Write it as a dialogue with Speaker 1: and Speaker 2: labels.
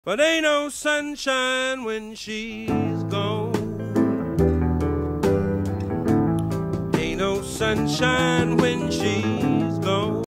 Speaker 1: But ain't no sunshine when she's gone. Ain't no sunshine when she's gone.